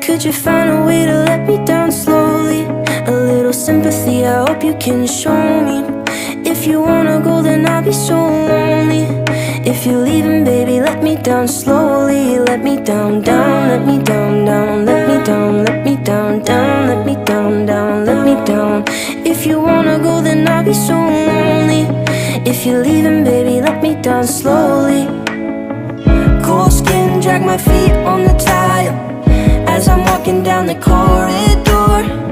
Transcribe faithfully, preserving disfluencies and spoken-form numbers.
Could you find a way to let me down slowly? A little sympathy, I hope you can show me. If you wanna go, then I'll be so lonely. If you're leaving, baby, let me down slowly. Let me down, down, let me down, down. Let me down, let me down, down. Let me down, down, let me down. If you wanna go, then I'll be so lonely. If you're leaving, baby, let me down slowly. Cold skin, drag my feet on the tile as I'm walking down the corridor.